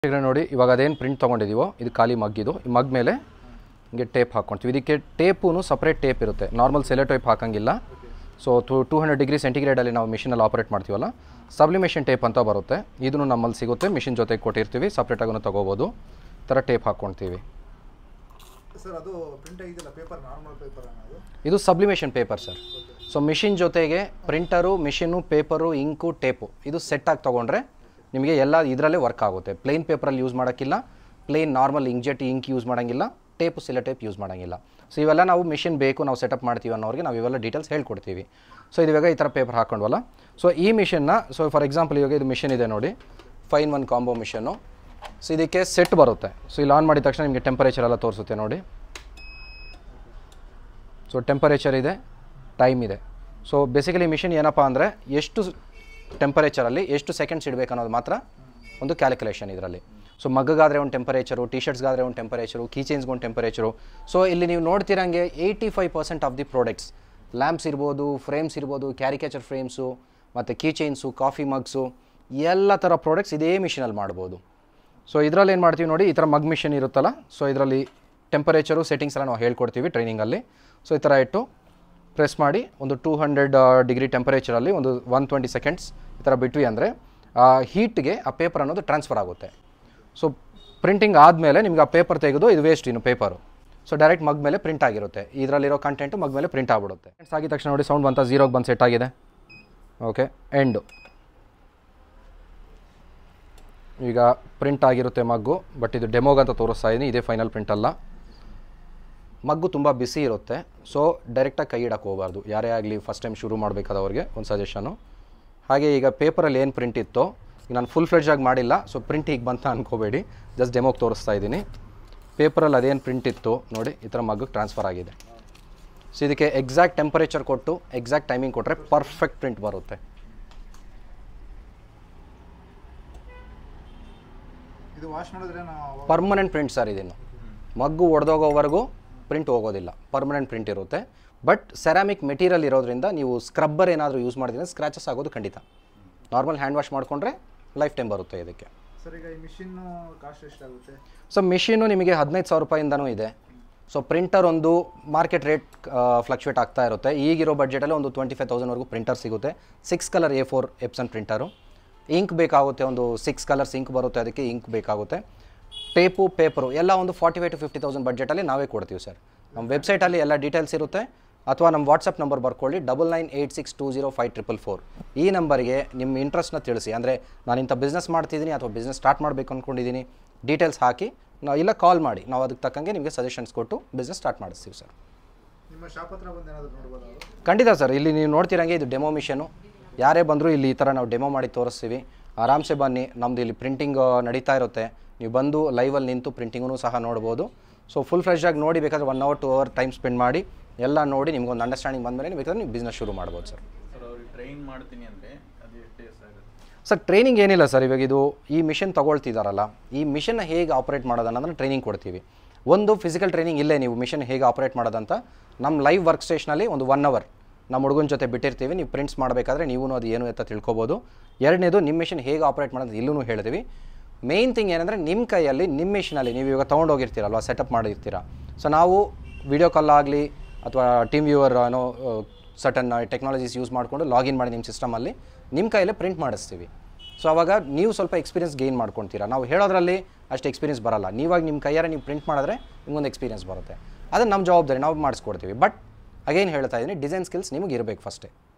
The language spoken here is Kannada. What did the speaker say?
ನೋಡಿ ಇವಾಗ ಅದೇನು ಪ್ರಿಂಟ್ ತೊಗೊಂಡಿದ್ದೀವೋ ಇದು ಖಾಲಿ ಮಗ್ಗಿದು ಈ ಮಗ್ ಮೇಲೆ ಹಿಂಗೆ ಟೇಪ್ ಹಾಕ್ಕೊಳ್ತೀವಿ. ಇದಕ್ಕೆ ಟೇಪೂ ಸಪ್ರೇಟ್ ಟೇಪ್ ಇರುತ್ತೆ, ನಾರ್ಮಲ್ ಸೆಲೆ ಟೇಪ್ ಹಾಕೋಂಗಿಲ್ಲ. ಸೊ 200 ಡಿಗ್ರಿ ಸೆಂಟಿಗ್ರೇಡಲ್ಲಿ ನಾವು ಮಿಷಿನಲ್ಲಿ ಆಪರೇಟ್ ಮಾಡ್ತೀವಲ್ಲ, ಸಬ್ಲಿಮೇಷನ್ ಟೇಪ್ ಅಂತ ಬರುತ್ತೆ. ಇದನ್ನು ನಮ್ಮಲ್ಲಿ ಸಿಗುತ್ತೆ, ಮಿಷಿನ್ ಜೊತೆಗೆ ಕೊಟ್ಟಿರ್ತೀವಿ, ಸಪ್ರೇಟಾಗೂ ತೊಗೋಬೋದು. ಈ ಥರ ಟೇಪ್ ಹಾಕ್ಕೊಳ್ತೀವಿ ಸರ್. ಅದು ಪ್ರಿಂಟ್ ಆಗಿದೆಯಲ್ಲ ಪೇಪರ್, ನಾರ್ಮಲ್ ಪೇಪರ್ ಅನ್ನೋದು ಇದು sublimation paper sir. So machine ಜೊತೆಗೆ printer, machine, paper, ink, tape ಇದು ಸೆಟ್ಟಾಗಿ ತೊಗೊಂಡ್ರೆ ನಿಮಗೆ ಎಲ್ಲ ಇದರಲ್ಲೇ ವರ್ಕ್ ಆಗುತ್ತೆ. ಪ್ಲೇನ್ ಪೇಪರಲ್ಲಿ ಯೂಸ್ ಮಾಡೋಕ್ಕಿಲ್ಲ, plain normal inkjet ink use ಮಾಡೋಂಗಿಲ್ಲ, ಟೇಪು ಸಿಲೆ ಟೇಪ್ ಯೂಸ್ ಮಾಡೋಂಗಿಲ್ಲ. ಸೊ ಇವೆಲ್ಲ ನಾವು ಮಿಷಿನ್ ಬೇಕು ನಾವು ಸೆಟಪ್ ಮಾಡ್ತೀವಿ ಅನ್ನೋರಿಗೆ ನಾವು ಇವೆಲ್ಲ ಡೀಟೇಲ್ಸ್ ಹೇಳ್ಕೊಡ್ತೀವಿ. ಸೊ ಇವಾಗ ಈ ಥರ ಪೇಪರ್ ಹಾಕೊಂಡ್ವಲ್ಲ, ಸೊ ಈ ಮಿಷನ್ನ, ಸೊ ಫಾರ್ ಎಕ್ಸಾಂಪಲ್ ಇವಾಗ ಇದು ಮಿಷಿನ್ ಇದೆ ನೋಡಿ, 5-in-1 ಕಾಂಬೋ ಮಿಷನ್ನು. ಸೊ ಇದಕ್ಕೆ ಸೆಟ್ ಬರುತ್ತೆ. ಸೊ ಇಲ್ಲಿ ಆನ್ ಮಾಡಿದ ತಕ್ಷಣ ನಿಮಗೆ ಟೆಂಪರೇಚರ್ ಎಲ್ಲ ತೋರಿಸುತ್ತೆ ನೋಡಿ. ಸೊ ಟೆಂಪರೇಚರ್ ಇದೆ, ಟೈಮ್ ಇದೆ. ಸೊ ಬೇಸಿಕಲಿ ಮಿಷಿನ್ ಏನಪ್ಪ ಅಂದರೆ ಎಷ್ಟು ಟೆಂಪರೇಚರಲ್ಲಿ ಎಷ್ಟು ಸೆಕೆಂಡ್ಸ್ ಇಡಬೇಕು ಅನ್ನೋದು ಮಾತ್ರ ಒಂದು ಕ್ಯಾಲ್ಕುಲೇಷನ್ ಇದರಲ್ಲಿ. ಸೊ ಮಗ್ಗಾದರೆ ಒಂದು ಟೆಂಪರೇಚರು, ಟಿ ಶರ್ಟ್ಸ್ಗಾದರೆ ಒಂದು ಟೆಂಪರೇಚರು, ಕೀ ಚೈನ್ಸ್ಗೆ ಒಂದು ಟೆಂಪರೇಚರು. ಸೊ ಇಲ್ಲಿ ನೀವು ನೋಡ್ತಿರಂಗೆ 85% ಆಫ್ ದಿ ಪ್ರಾಡಕ್ಟ್ಸ್, ಲ್ಯಾಂಪ್ಸ್ ಇರ್ಬೋದು, ಫ್ರೇಮ್ಸ್ ಇರ್ಬೋದು, ಕ್ಯಾರಿಕೇಚರ್ ಫ್ರೇಮ್ಸು, ಮತ್ತು ಕೀ ಚೈನ್ಸು, ಕಾಫಿ ಮಗ್ಸು, ಎಲ್ಲ ಥರ ಪ್ರಾಡಕ್ಟ್ಸ್ ಇದೇ ಮಿಷಿನಲ್ಲಿ ಮಾಡ್ಬೋದು. ಸೊ ಇದರಲ್ಲಿ ಏನು ಮಾಡ್ತೀವಿ ನೋಡಿ, ಈ ಥರ ಮಗ್ ಮಿಷಿನ್ ಇರುತ್ತಲ್ಲ, ಸೊ ಇದರಲ್ಲಿ ಟೆಂಪರೇಚರು ಸೆಟ್ಟಿಂಗ್ಸ್ ಎಲ್ಲ ನಾವು ಹೇಳ್ಕೊಡ್ತೀವಿ ಟ್ರೈನಿಂಗಲ್ಲಿ. ಸೊ ಈ ಥರ ಇಟ್ಟು ಪ್ರೆಸ್ ಮಾಡಿ ಒಂದು 200 ಡಿಗ್ರಿ ಟೆಂಪರೇಚರಲ್ಲಿ ಒಂದು 120 ಸೆಕೆಂಡ್ಸ್ ಈ ಥರ ಬಿಟ್ವಿ ಅಂದರೆ ಆ ಹೀಟ್ಗೆ ಆ ಪೇಪರ್ ಅನ್ನೋದು ಟ್ರಾನ್ಸ್ಫರ್ ಆಗುತ್ತೆ. ಸೊ ಪ್ರಿಂಟಿಂಗ್ ಆದಮೇಲೆ ನಿಮ್ಗೆ ಆ ಪೇಪರ್ ತೆಗೆದು ಇದು ವೇಸ್ಟ್ ಇನ್ನು ಪೇಪರು. ಸೊ ಡೈರೆಕ್ಟ್ ಮಗ್ ಮೇಲೆ ಪ್ರಿಂಟ್ ಆಗಿರುತ್ತೆ, ಇದರಲ್ಲಿರೋ ಕಂಟೆಂಟು ಮಗ್ ಮೇಲೆ ಪ್ರಿಂಟ್ ಆಗಿಬಿಡುತ್ತೆ. ಆಗಿದ ತಕ್ಷಣ ನೋಡಿ ಸೌಂಡ್ ಬಂತ, 0ಗೆ ಬಂದು ಸೆಟ್ ಆಗಿದೆ. Okay, end. ಈಗ ಪ್ರಿಂಟ್ ಆಗಿರುತ್ತೆ ಮಗ್ಗು, ಬಟ್ ಇದು ಡೆಮೋಗಂತ ತೋರಿಸ್ತಾ ಇದ್ದೀನಿ, ಇದೇ ಫೈನಲ್ ಪ್ರಿಂಟ್ ಅಲ್ಲ. ಮಗ್ಗು ತುಂಬ ಬಿಸಿ ಇರುತ್ತೆ, ಸೊ ಡೈರೆಕ್ಟಾಗಿ ಕೈ ಇಡಕ್ಕೆ ಹೋಗಬಾರ್ದು. ಯಾರೇ ಆಗಲಿ ಫಸ್ಟ್ ಟೈಮ್ ಶುರು ಮಾಡಬೇಕಾದವ್ರಿಗೆ ಒಂದು ಸಜೆಷನು. ಹಾಗೆ ಈಗ ಪೇಪರಲ್ಲಿ ಏನು ಪ್ರಿಂಟ್ ಇತ್ತೋ, ಈಗ ನಾನು ಫುಲ್ ಫ್ಲೆಡ್ಜಾಗಿ ಮಾಡಿಲ್ಲ, ಸೊ ಪ್ರಿಂಟ್ ಈಗ ಬಂತ ಅಂದ್ಕೋಬೇಡಿ, ಜಸ್ಟ್ ಡೆಮೋಗೆ ತೋರಿಸ್ತಾ ಇದ್ದೀನಿ. ಪೇಪರಲ್ಲಿ ಅದೇನು ಪ್ರಿಂಟ್ ಇತ್ತು ನೋಡಿ, ಈ ಥರ ಮಗ್ಗಿಗೆ ಟ್ರಾನ್ಸ್ಫರ್ ಆಗಿದೆ. ಸೊ ಇದಕ್ಕೆ ಎಕ್ಸಾಕ್ಟ್ ಟೆಂಪರೇಚರ್ ಕೊಟ್ಟು ಎಕ್ಸಾಕ್ಟ್ ಟೈಮಿಂಗ್ ಕೊಟ್ಟರೆ ಪರ್ಫೆಕ್ಟ್ ಪ್ರಿಂಟ್ ಬರುತ್ತೆ. ಇದು ವಾಶ್ ಮಾಡಿದ್ರೆ ಪರ್ಮನೆಂಟ್ ಪ್ರಿಂಟ್ ಸರ್. ಇದೇನು ಮಗ್ಗು ಒಡೆದೋಗೋವರೆಗೂ ಪ್ರಿಂಟ್ ಹೋಗೋದಿಲ್ಲ, ಪರ್ಮನೆಂಟ್ ಪ್ರಿಂಟ್ ಇರುತ್ತೆ. ಬಟ್ ಸೆರಾಮಿಕ್ ಮೆಟೀರಿಯಲ್ ಇರೋದ್ರಿಂದ ನೀವು ಸ್ಕ್ರಬ್ಬರ್ ಏನಾದರೂ ಯೂಸ್ ಮಾಡಿದ್ರೆ ಸ್ಕ್ರ್ಯಾಚಸ್ ಆಗೋದು ಖಂಡಿತ. ನಾರ್ಮಲ್ ಹ್ಯಾಂಡ್ ವಾಶ್ ಮಾಡಿಕೊಂಡ್ರೆ ಲೈಫ್ ಟೈಮ್ ಬರುತ್ತೆ ಇದಕ್ಕೆ. ಸರ್ ಈಗ ಈ ಮಿಷಿನ್ನು ಕಾಸ್ಟ್ ಎಷ್ಟಾಗುತ್ತೆ? ಸೊ ಮಿಷಿನ್ನು ನಿಮಗೆ 15,000 ರೂಪಾಯಿಂದನೂ ಇದೆ. ಸೊ ಪ್ರಿಂಟರ್ ಒಂದು ಮಾರ್ಕೆಟ್ ರೇಟ್ ಫ್ಲಕ್ಚುಯೇಟ್ ಆಗ್ತಾ ಇರುತ್ತೆ. ಈಗಿರೋ ಬಡ್ಜೆಟಲ್ಲಿ ಒಂದು 25,000ವರೆಗೂ ಪ್ರಿಂಟರ್ ಸಿಗುತ್ತೆ. 6 colour A4 Epson printer. Ink ಬೇಕಾಗುತ್ತೆ, ಒಂದು 6 ಕಲರ್ಸ್ ಇಂಕ್ ಬರುತ್ತೆ, ಅದಕ್ಕೆ ಇಂಕ್ ಬೇಕಾಗುತ್ತೆ. ಟೇಪು, ಪೇಪರು ಎಲ್ಲ ಒಂದು 45,000 to 50,000 ಬಡ್ಜೆಟಲ್ಲಿ ನಾವೇ ಕೊಡ್ತೀವಿ ಸರ್. ನಮ್ಮ ವೆಬ್ಸೈಟಲ್ಲಿ ಎಲ್ಲ ಡೀಟೇಲ್ಸ್ ಇರುತ್ತೆ, ಅಥವಾ ನಮ್ಮ ವಾಟ್ಸಪ್ ನಂಬರ್ ಬರ್ಕೊಳ್ಳಿ, 9986205444. ಈ ನಂಬರಿಗೆ ನಿಮ್ಮ ಇಂಟ್ರೆಸ್ಟ್ನ ತಿಳಿಸಿ. ಅಂದರೆ ನಾನು ಇಂಥ ಬಿಸ್ನೆಸ್ ಮಾಡ್ತಿದ್ದೀನಿ ಅಥವಾ ಬಿಸ್ನೆಸ್ ಸ್ಟಾರ್ಟ್ ಮಾಡಬೇಕು ಅಂದ್ಕೊಂಡಿದ್ದೀನಿ, ಡೀಟೇಲ್ಸ್ ಹಾಕಿ ನಾವು ಇಲ್ಲ ಕಾಲ್ ಮಾಡಿ, ನಾವು ಅದಕ್ಕೆ ತಕ್ಕಂಗೆ ನಿಮಗೆ ಸಜೆಷನ್ಸ್ ಕೊಟ್ಟು ಬಿಸ್ನೆಸ್ ಸ್ಟಾರ್ಟ್ ಮಾಡಿಸ್ತೀವಿ ಸರ್. ನಿಮ್ಮ ಶಾಪ್ ಹತ್ರ ಬಂದು ಏನಾದರೂ ನೋಡ್ಬೋದು? ಖಂಡಿತ ಸರ್. ಇಲ್ಲಿ ನೀವು ನೋಡ್ತಿರಂಗೆ ಇದು ಡೆಮೋ ಮಿಷನು. ಯಾರೇ ಬಂದರೂ ಇಲ್ಲಿ ಈ ಥರ ನಾವು ಡೆಮೋ ಮಾಡಿ ತೋರಿಸ್ತೀವಿ. ಆರಾಮ್ಸೆ ಬನ್ನಿ, ನಮ್ಮದು ಇಲ್ಲಿ ಪ್ರಿಂಟಿಂಗ್ ನಡೀತಾ ಇರುತ್ತೆ. ನೀವು ಬಂದು ಲೈವಲ್ಲಿ ನಿಂತು ಪ್ರಿಂಟಿಂಗೂ ಸಹ ನೋಡ್ಬೋದು. ಸೊ ಫುಲ್ ಫ್ರೆಶ್ಶಾಗಿ ನೋಡಿ, ಬೇಕಾದರೆ 1 hour 2 hour ಟೈಮ್ ಸ್ಪೆಂಡ್ ಮಾಡಿ ಎಲ್ಲ ನೋಡಿ ನಿಮ್ಗೊಂದು ಅಂಡರ್ಸ್ಟ್ಯಾಂಡಿಂಗ್ ಬಂದಮೇಲೆ ನೀವು ಬೇಕಾದ್ರೆ ನೀವು ಬಿಸ್ನೆಸ್ ಶುರು ಮಾಡ್ಬೋದು ಸರ್. ಟ್ರೈನ್ ಮಾಡ್ತೀನಿ ಅಂದರೆ ಅದು ಎಷ್ಟು ಆಗುತ್ತೆ ಸರ್? ಟ್ರೈನಿಂಗ್ ಏನಿಲ್ಲ ಸರ್. ಇವಾಗ ಇದು ಈ ಮಿಷನ್ ತೊಗೊಳ್ತಿದ್ದಾರಲ್ಲ, ಈ ಮಿಷನ್ನ ಹೇಗೆ ಆಪ್ರೇಟ್ ಮಾಡೋದನ್ನೋದನ್ನು ಟ್ರೈನಿಂಗ್ ಕೊಡ್ತೀವಿ. ಒಂದು ಫಿಸಿಕಲ್ ಟ್ರೈನಿಂಗ್ ಇಲ್ಲೇ, ನೀವು ಮಿಷನ್ ಹೇಗೆ ಆಪ್ರೇಟ್ ಮಾಡೋದಂತ ನಮ್ಮ ಲೈವ್ ವರ್ಕ್ ಸ್ಟೇಷನಲ್ಲಿ ಒಂದು 1 hour ನಮ್ಮ ಹುಡುಗನ ಜೊತೆ ಬಿಟ್ಟಿರ್ತೀವಿ. ನೀವು ಪ್ರಿಂಟ್ಸ್ ಮಾಡಬೇಕಾದ್ರೆ ನೀವು ಅದು ಏನು ಅಂತ ತಿಳ್ಕೊಬೋದು. ಎರಡನೇದು ನಿಮ್ಮ ಮಿಷನ್ ಹೇಗೆ ಆಪ್ರೇಟ್ ಮಾಡೋದು ಇಲ್ಲೂ ಹೇಳ್ತೀವಿ. ಮೇಯ್ನ್ ಥಿಂಗ್ ಏನಂದರೆ ನಿಮ್ಮ ಕೈಯಲ್ಲಿ ನಿಮ್ಮ ಮಿಷನಲ್ಲಿ ನೀವು ಇವಾಗ ತೊಗೊಂಡೋಗಿರ್ತೀರಲ್ವ, ಸೆಟಪ್ ಮಾಡಿರ್ತೀರ. ಸೊ ನಾವು ವಿಡಿಯೋ ಕಾಲ್ ಆಗಲಿ ಅಥವಾ ಟೀಮ್ ವ್ಯೂವರ್ ಏನೋ ಸರ್ಟನ್ ಟೆಕ್ನಾಲಜೀಸ್ ಯೂಸ್ ಮಾಡಿಕೊಂಡು ಲಾಗಿನ್ ಮಾಡಿ ನಿಮ್ಮ ಸಿಸ್ಟಮಲ್ಲಿ ನಿಮ್ಮ ಕೈಯಲ್ಲೇ ಪ್ರಿಂಟ್ ಮಾಡಿಸ್ತೀವಿ. ಸೊ ಆವಾಗ ನೀವು ಸ್ವಲ್ಪ ಎಕ್ಸ್ಪೀರಿಯನ್ಸ್ ಗೇನ್ ಮಾಡ್ಕೊತೀರಾ. ನಾವು ಹೇಳೋದ್ರಲ್ಲಿ ಅಷ್ಟು ಎಕ್ಸ್ಪೀರಿಯನ್ಸ್ ಬರೋಲ್ಲ. ನೀವಾಗ ನಿಮ್ಮ ಕೈಯಾರೆ ನೀವು ಪ್ರಿಂಟ್ ಮಾಡಿದ್ರೆ ನಿಮಗೊಂದು ಎಕ್ಸ್ಪೀರಿಯನ್ಸ್ ಬರುತ್ತೆ. ಅದನ್ನು ನಮ್ಮ ಜವಾಬ್ದಾರಿ, ನಾವು ಮಾಡಿಸ್ಕೊಡ್ತೀವಿ. ಬಟ್ ಅಗೇನ್ ಹೇಳ್ತಾ ಇದ್ದೀನಿ, ಡಿಸೈನ್ ಸ್ಕಿಲ್ಸ್ ನಿಮಗೆ ಇರಬೇಕು ಫಸ್ಟೇ.